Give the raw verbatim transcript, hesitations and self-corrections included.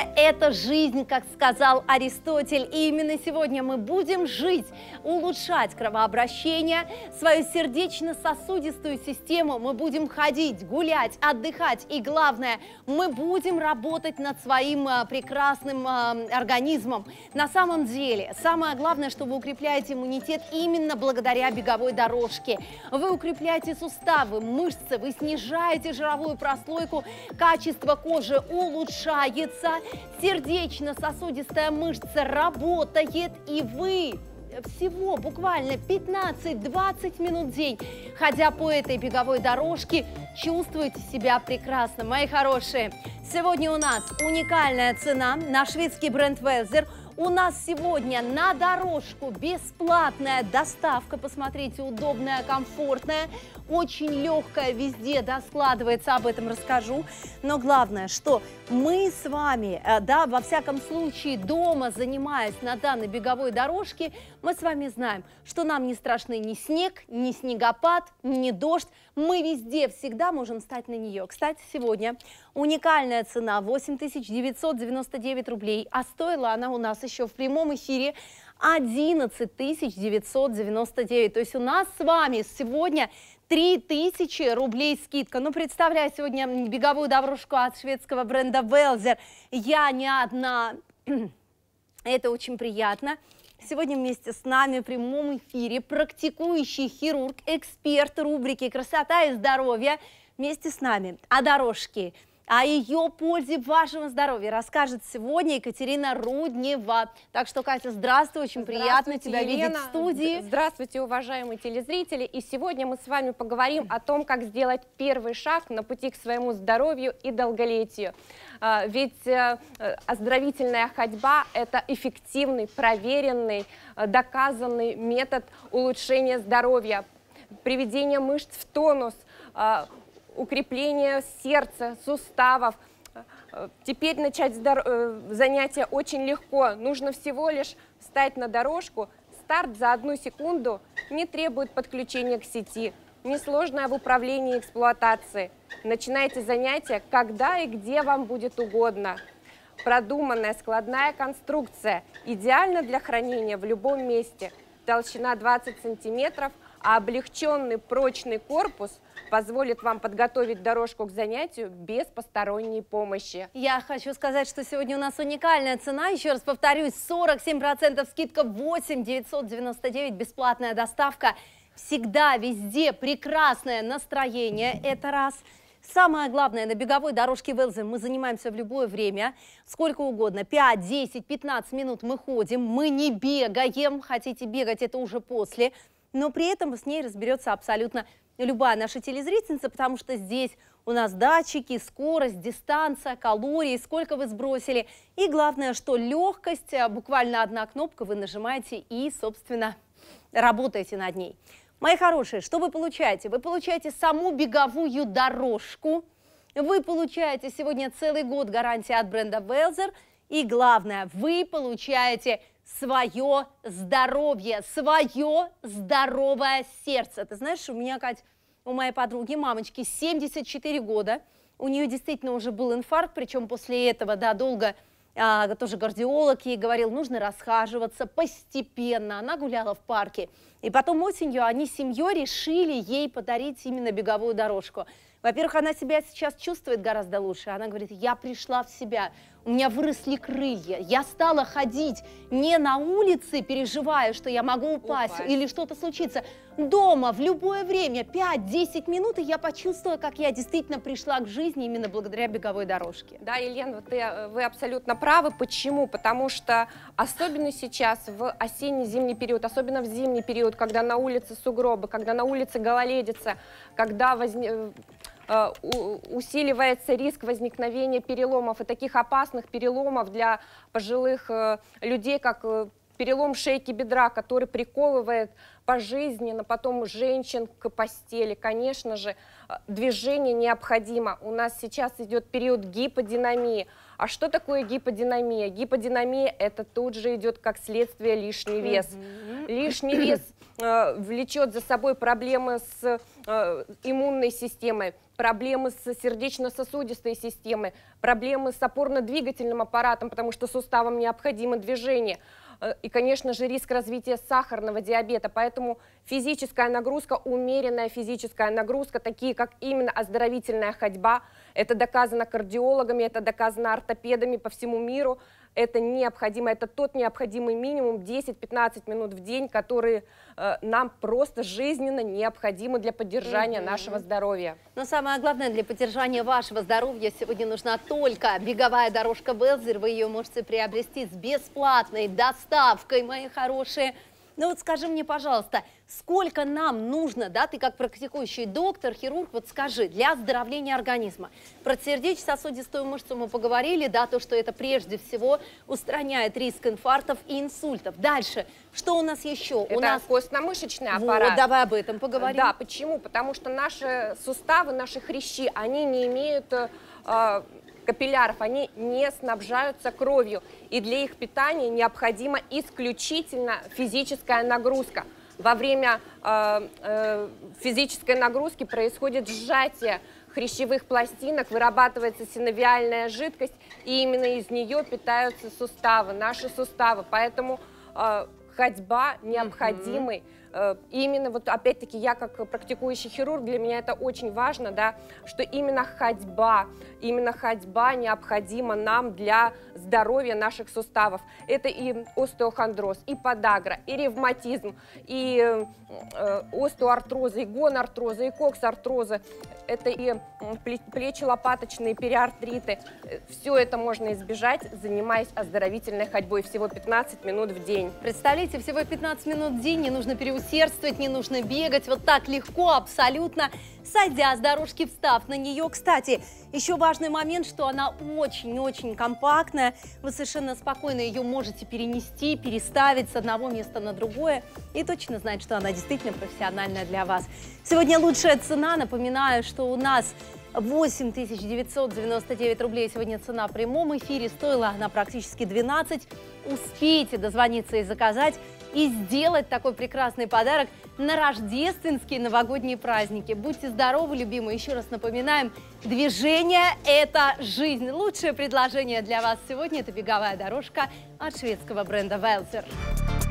Здоровье – это жизнь, как сказал Аристотель. И именно сегодня мы будем жить, улучшать кровообращение, свою сердечно-сосудистую систему. Мы будем ходить, гулять, отдыхать. И главное, мы будем работать над своим а, прекрасным а, организмом. На самом деле, самое главное, что вы укрепляете иммунитет именно благодаря беговой дорожке. Вы укрепляете суставы, мышцы, вы снижаете жировую прослойку, качество кожи улучшается, сердечно-сосудистая мышца работает, и вы всего буквально пятнадцать-двадцать минут в день, ходя по этой беговой дорожке, чувствуете себя прекрасно. Мои хорошие, сегодня у нас уникальная цена на шведский бренд Велзер. У нас сегодня на дорожку бесплатная доставка. Посмотрите, удобная, комфортная, очень легкая, везде, да, складывается, об этом расскажу. Но главное, что мы с вами, да, во всяком случае, дома, занимаясь на данной беговой дорожке, мы с вами знаем, что нам не страшны ни снег, ни снегопад, ни дождь. Мы везде всегда можем встать на нее. Кстати, сегодня уникальная цена восемь тысяч девятьсот девяносто девять рублей, а стоила она у нас еще в прямом эфире одиннадцать тысяч девятьсот девяносто девять. То есть у нас с вами сегодня три тысячи рублей скидка. Ну, представляю, сегодня беговую дорожку от шведского бренда Велзер. Я не одна. Это очень приятно. Сегодня вместе с нами в прямом эфире практикующий хирург, эксперт рубрики «Красота и здоровье». Вместе с нами о дорожке, о ее пользе вашего здоровья расскажет сегодня Екатерина Руднева. Так что, Катя, здравствуй, очень приятно тебя Елена. видеть в студии. Здравствуйте, уважаемые телезрители. И сегодня мы с вами поговорим о том, как сделать первый шаг на пути к своему здоровью и долголетию. Ведь оздоровительная ходьба – это эффективный, проверенный, доказанный метод улучшения здоровья, приведения мышц в тонус, укрепление сердца, суставов. Теперь начать занятия очень легко. Нужно всего лишь встать на дорожку. Старт за одну секунду не требует подключения к сети. Несложное в управлении и эксплуатации. Начинайте занятия, когда и где вам будет угодно. Продуманная складная конструкция. Идеально для хранения в любом месте. Толщина двадцать сантиметров, а облегченный прочный корпус позволит вам подготовить дорожку к занятию без посторонней помощи. Я хочу сказать, что сегодня у нас уникальная цена. Еще раз повторюсь, сорок семь процентов скидка, восемь тысяч девятьсот девяносто девять, бесплатная доставка. Всегда, везде прекрасное настроение. Это раз. Самое главное, на беговой дорожке Велзер мы занимаемся в любое время, сколько угодно, пять, десять, пятнадцать минут мы ходим, мы не бегаем, хотите бегать, это уже после, но при этом с ней разберется абсолютно любая наша телезрительница, потому что здесь у нас датчики, скорость, дистанция, калории, сколько вы сбросили. И главное, что легкость, буквально одна кнопка, вы нажимаете и, собственно, работаете над ней. Мои хорошие, что вы получаете? Вы получаете саму беговую дорожку, вы получаете сегодня целый год гарантии от бренда Велзер, и главное, вы получаете свое здоровье, свое здоровое сердце. Ты знаешь, у меня, Кать, у моей подруги, мамочки, семьдесят четыре года, у нее действительно уже был инфаркт, причем после этого, да, долго, а, тоже кардиолог ей говорил, нужно расхаживаться постепенно. Она гуляла в парке, и потом осенью они с семьей решили ей подарить именно беговую дорожку. Во-первых, она себя сейчас чувствует гораздо лучше. Она говорит, я пришла в себя, у меня выросли крылья, я стала ходить не на улице, переживая, что я могу упасть, упасть. или что-то случится. Дома, в любое время, пять-десять минут, и я почувствовала, как я действительно пришла к жизни именно благодаря беговой дорожке. Да, Елена, ты, вы абсолютно правы. Почему? Потому что особенно сейчас, в осенне-зимний период, особенно в зимний период, когда на улице сугробы, когда на улице гололедица, когда возникает... усиливается риск возникновения переломов и таких опасных переломов для пожилых людей, как перелом шейки бедра, который приковывает пожизненно потом женщин к постели. Конечно же, движение необходимо. У нас сейчас идет период гиподинамии. А что такое гиподинамия? Гиподинамия – это тут же идет как следствие лишний вес. Mm-hmm. Лишний вес э, влечет за собой проблемы с э, иммунной системой, проблемы с сердечно-сосудистой системой, проблемы с опорно-двигательным аппаратом, потому что суставам необходимо движение. И, конечно же, риск развития сахарного диабета. Поэтому физическая нагрузка, умеренная физическая нагрузка, такие как именно оздоровительная ходьба, это доказано кардиологами, это доказано ортопедами по всему миру. Это необходимо, это тот необходимый минимум десять-пятнадцать минут в день, которые э, нам просто жизненно необходимы для поддержания mm-hmm. нашего здоровья. Но самое главное, для поддержания вашего здоровья сегодня нужна только беговая дорожка Белзер. Вы ее можете приобрести с бесплатной доставкой, мои хорошие. Ну вот скажи мне, пожалуйста, сколько нам нужно, да, ты как практикующий доктор, хирург, вот скажи, для оздоровления организма? Про сердечно-сосудистую мышцу мы поговорили, да, то, что это прежде всего устраняет риск инфарктов и инсультов. Дальше, что у нас еще? Это у нас костно-мышечный аппарат. Вот, давай об этом поговорим. Да, почему? Потому что наши суставы, наши хрящи, они не имеют... Э, капилляров, они не снабжаются кровью, и для их питания необходима исключительно физическая нагрузка. Во время э, э, физической нагрузки происходит сжатие хрящевых пластинок, вырабатывается синовиальная жидкость, и именно из нее питаются суставы, наши суставы. Поэтому э, ходьба необходимый. Mm-hmm. Именно вот опять-таки я как практикующий хирург, для меня это очень важно, да, что именно ходьба, именно ходьба необходима нам для здоровья наших суставов. Это и остеохондроз, и подагра, и ревматизм, и э, остеоартрозы, и гонартрозы, и коксартрозы. Это и плечи-лопаточные периартриты. Все это можно избежать, занимаясь оздоровительной ходьбой всего пятнадцать минут в день. Представляете, всего пятнадцать минут в день, не нужно переусердствовать, не нужно бегать. Вот так легко, абсолютно, сойдя с дорожки, встав на нее. Кстати, еще важный момент, что она очень-очень компактная. Вы совершенно спокойно ее можете перенести, переставить с одного места на другое. И точно знать, что она действительно профессиональная для вас. Сегодня лучшая цена. Напоминаю, что у нас восемь тысяч девятьсот девяносто девять рублей сегодня цена в прямом эфире. Стоила она практически двенадцать. Успейте дозвониться и заказать, и сделать такой прекрасный подарок на рождественские новогодние праздники. Будьте здоровы, любимые. Еще раз напоминаем, движение – это жизнь. Лучшее предложение для вас сегодня – это беговая дорожка от шведского бренда Белзер.